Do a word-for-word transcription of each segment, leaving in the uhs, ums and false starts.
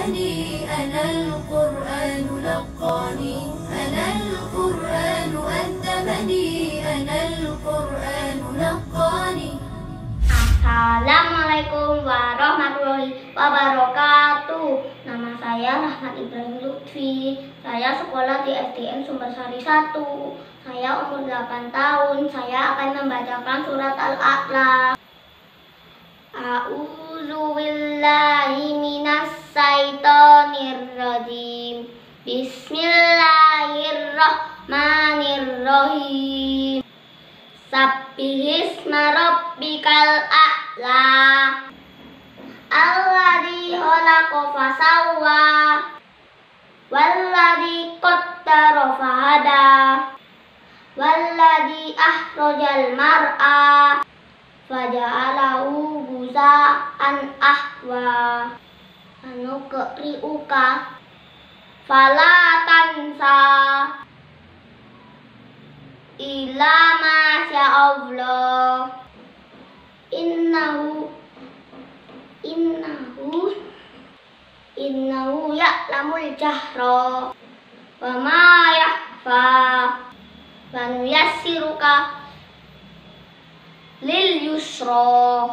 علمني أنا القرآن لقاني أنا القرآن أدبني أنا القرآن لقاني. Assalamualaikum warahmatullahi wabarakatuh. Nama saya Rahmat Ibrahim Lutfi. Saya sekolah di S D N Sumbersari satu. Saya umur delapan tahun. Saya akan membacakan surat Al-A'la. A'udzu billahi minas syaitonir rajim. Bismillahirrahmanirrahim. Sabbihisma rabbikal a'la. Alladzi khalaqa fasawwa. Walladzi qaddara fahada. Walladzi akhrajal mar'a. Faja'alahu ghuzaa'an ahwa. Sanuqri'uka fala tansa illa ma sya'allah. Innahu Innahu Innahu ya'lamul jahra wa ma yakhfa. Wa nuyassiruka lil yusra.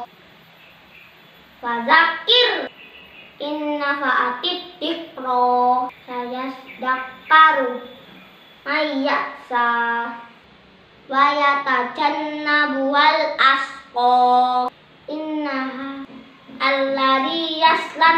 Fadzakir in nafa'atit dzikra. Sayadhakkaru may yakhsha wa yatajannabuhal asqa. Innaha alladzi yaslan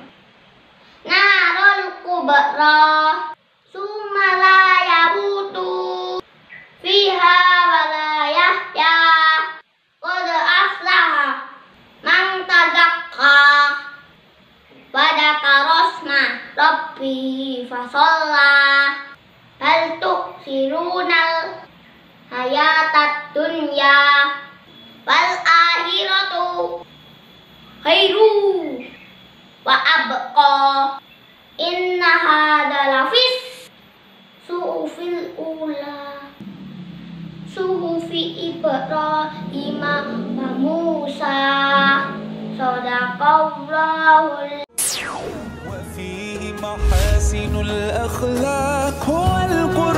narul kubra summa la yamutu fiha wa la yahya. Qad aflaha man tazakka wa dzakara isma rabbih fasalla. Hal tu'thirunal hayatad dunya wal akhiratu khairu wa abqa. Inna hadza lafis suhufil ula suhufi Ibrahim wa Musa. Shadaqallahul. وفيه محاسن الأخلاق والقرآن.